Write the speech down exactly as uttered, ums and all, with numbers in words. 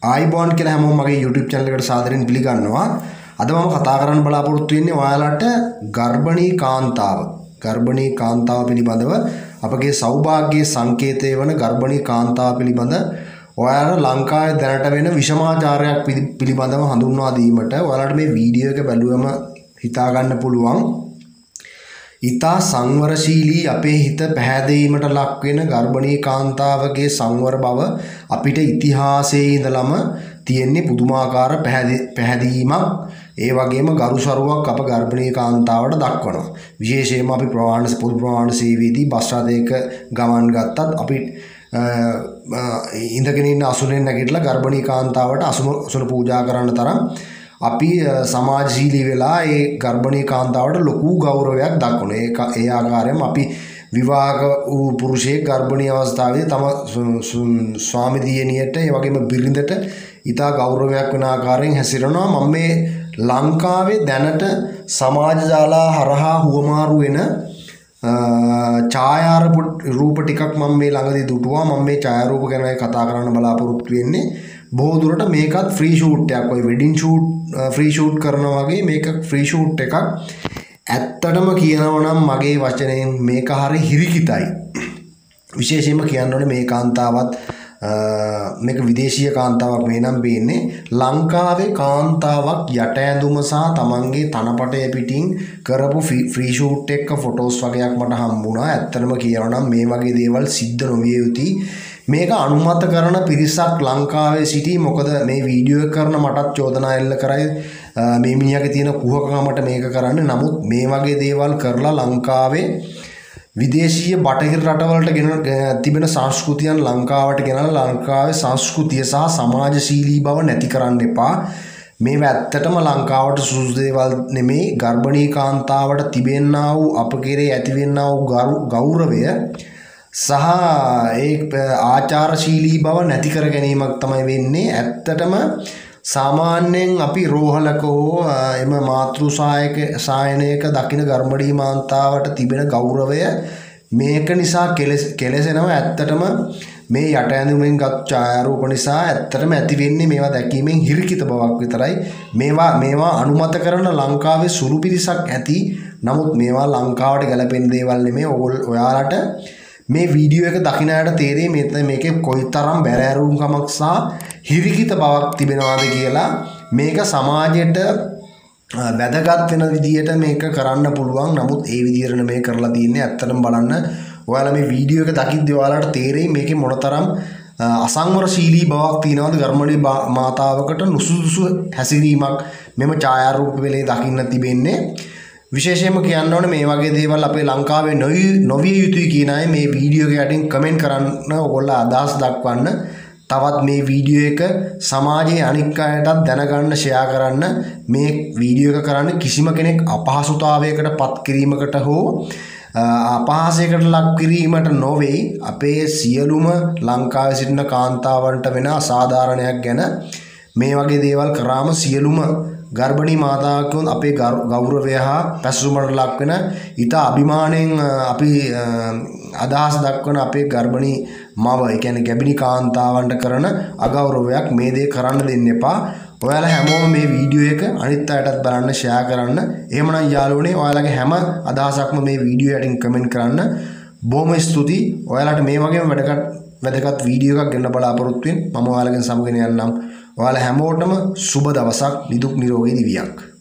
ආයිබෝන් කියලා හැමෝම මගේ YouTube channel එකට සාදරයෙන් පිළිගන්නවා. අද මම කතා කරන්න බලාපොරොත්තු වෙන්නේ ඔයාලට ගර්භණී කාන්තාව. ගර්භණී කාන්තාව පිළිබඳව අපගේ සෞභාග්‍යයේ සංකේතය වන ගර්භණී කාන්තාව පිළිබඳ ඔයාලට ලංකාවේ දැනට වෙන විෂමාචාරයක් පිළිබඳව හඳුන්වා දීමට ඔයාලට මේ වීඩියෝ එක බැලුවම හිතා ගන්න පුළුවන්. ඉතා සංවරශීලී අපේ හිත පැහැදීමට ලක් වෙන ගර්භණී කාන්තාවගේ සංවර බව අපිට ඉතිහාසයේ ඉඳලම තියෙන්නේ පුදුමාකාර පැහැදීමක්. ඒ වගේම ගරුසරුවක් අප ගර්භණී කාන්තාවට දක්වනවා. විශේෂයෙන්ම අපි ප්‍රවාහන පොදු ප්‍රවාහන සේවයේදී බස් රථයක ගමන් ගත්තත් අපි ඉඳගෙන ඉන්න අසුනෙන් නැගිටලා ගර්භණී කාන්තාවට අසුන පූජා කරන්න තරම් අපි සමාජශීලී වෙලා ඒ ගර්භණී කාන්තාවට ලොකු ගෞරවයක් දක්වනවා. ඒක ඒ ආකාරයෙන්ම අපි විවාහක වූ පුරුෂයෙක් ගර්භණී අවස්ථාවේදී තම ස්වාමි දියණියට ඒ වගේම බිරිඳට ඉතා ගෞරවයක් වෙන ආකාරයෙන් හැසිරෙනවා. මම මේ ලංකාවේ දැනට සමාජ ජාලා හරහා හුවමාරු වෙන ඡායාරූප ටිකක් මම මේ ළඟදී දුටුවා. මම මේ ඡායාරූප ගැන කතා කරන්න බලාපොරොත්තු වෙන්නේ. බොහෝ දුරට මේකත් ෆ්‍රී ෂූට් එකක්. ඔය වෙඩින් ෂූට් ෆ්‍රී ෂූට් කරනවා වගේ මේක ෆ්‍රී ෂූට් එකක්. ඇත්තටම කියනවා නම් මගේ වචනයෙන් මේක හරි හිරිකිතයි. විශේෂයෙන්ම කියන්න ඕනේ මේ කාන්තාවත් මේක විදේශීය කාන්තාවක් මේ නම් පේන්නේ. ලංකාවේ කාන්තාවක් යට ඇඳුම සහ තමන්ගේ තනපටය පිටින් කරපු ෆ්‍රී ෂූට් එක ෆොටෝස් වගේක් මට හම්බුණා. ඇත්තටම කියනවා නම් මේ වගේ දේවල් සිද්ධ නොවිය යුතුයි. මේක අනුමත කරන පිරිසක් ලංකාවේ සිටී. මොකද මේ වීඩියෝ එක කරන මටත් චෝදනා එල්ල කරයි මේ මිනිහාගේ තියෙන කුහකකමට මේක කරන්නේ. නමුත් මේ වගේ දේවල් කරලා ලංකාවේ විදේශීය බටහිර රටවලට ගෙන තිබෙන සංස්කෘතියන් ලංකාවට ගෙනල්ලා ලංකාවේ සංස්කෘතිය සහ සමාජශීලී බව නැති කරන්න එපා. මේවා ඇත්තටම ලංකාවට සුදුසු දේවල් නෙමෙයි. ගර්භණී කාන්තාවට තිබෙන්නා වූ අප කෙරේ ඇතිවෙන්නා වූ ගෞරවය සහ ඒ ආචාරශීලී බව නැති කර ගැනීමක් තමයි වෙන්නේ. ඇත්තටම සාමාන්‍යයෙන් අපි රෝහලක හෝ එම මාතෘ සායක සායනයක දකින ගර්භණී කාන්තාවට තිබෙන ගෞරවය මේක නිසා කෙලෙසෙනවා. ඇත්තටම මේ යට ඇඳුමෙන් ගත් ඡායාරූප නිසා ඇත්තටම ඇති වෙන්නේ මේවා දැකීමෙන් හිරිකිත බවක් විතරයි. මේවා මේවා අනුමත කරන ලංකාවේ සුළු පිරිසක් ඇති. නමුත් මේවා ලංකාවට ගැලපෙන දේවල් නෙමෙයි. ඔයාලට මේ වීඩියෝ එක දකින්න යට තේරෙයි මෙතන මේකේ කොයිතරම් බැරෑරුම්කමක් සහ හිරිකිත බවක් තිබෙනවාද කියලා. මේක සමාජයට වැදගත් වෙන විදියට මේක කරන්න පුළුවන්. නමුත් ඒ විදියට නෙමෙයි කරලා තියෙන්නේ. ඇත්තටම බලන්න ඔයාලා මේ වීඩියෝ එක දකිද්දී ඔයාලට තේරෙයි මේකේ මොනතරම් අසංවරශීලී බවක් තියෙනවද. ගර්භණී මාතාවකට නුසුදුසු හැසිරීමක් මෙම ඡායාරූප වෙලේ දකින්න තිබෙන්නේ. විශේෂයෙන්ම කියන්න ඕනේ මේ වගේ දේවල් අපේ ලංකාවේ නොවිය යුතුයි කියන අය මේ වීඩියෝ එක යටින් කමෙන්ට් කරන්න. ඔයගොල්ලෝ අදහස් දක්වන්න. තවත් මේ වීඩියෝ එක සමාජයේ අනික් අයටත් දැනගන්න ෂෙයා කරන්න. මේ වීඩියෝ එක කරන්නේ කිසිම කෙනෙක් අපහසුතාවයකට පත් කිරීමකට හෝ අපහාසයකට ලක් කිරීමට නොවේ. අපේ සියලුම ලංකාවේ සිටින කාන්තාවන්ට වෙන අසාධාරණයක් ගැන මේ වගේ දේවල් කරාම සියලුම ගර්භණී මාතාවක් වුණ අපේ ගෞරවය හා පැසසුමට ලක් වෙන ඉතා අභිමාණයෙන් අපි අදහස් දක්වන අපේ ගර්භණී මව, ඒ කියන්නේ ගැබිණී කාන්තාවන්ට කරන අගෞරවයක්. මේ දේ කරන්න දෙන්න එපා. ඔයාලා හැමෝම මේ වීඩියෝ එක අනිත් අයටත් බලන්න ෂෙයා කරන්න. එහෙමනම් යාළුවනේ ඔයාලගේ හැම අදහසක්ම මේ වීඩියෝ යටින් කමෙන්ට් කරන්න. බොහොම ස්තුතියි. ඔයාලට මේ වගේම වැදගත් වැදගත් වීඩියෝ එකක් ගන්න බලාපොරොත්තු වෙන්න. මම ඔයාලගෙන් සමුගෙන යන්නම්. ඔයාලා හැමෝටම සුබ දවසක්. නිදුක් නිරෝගී දිවියක්.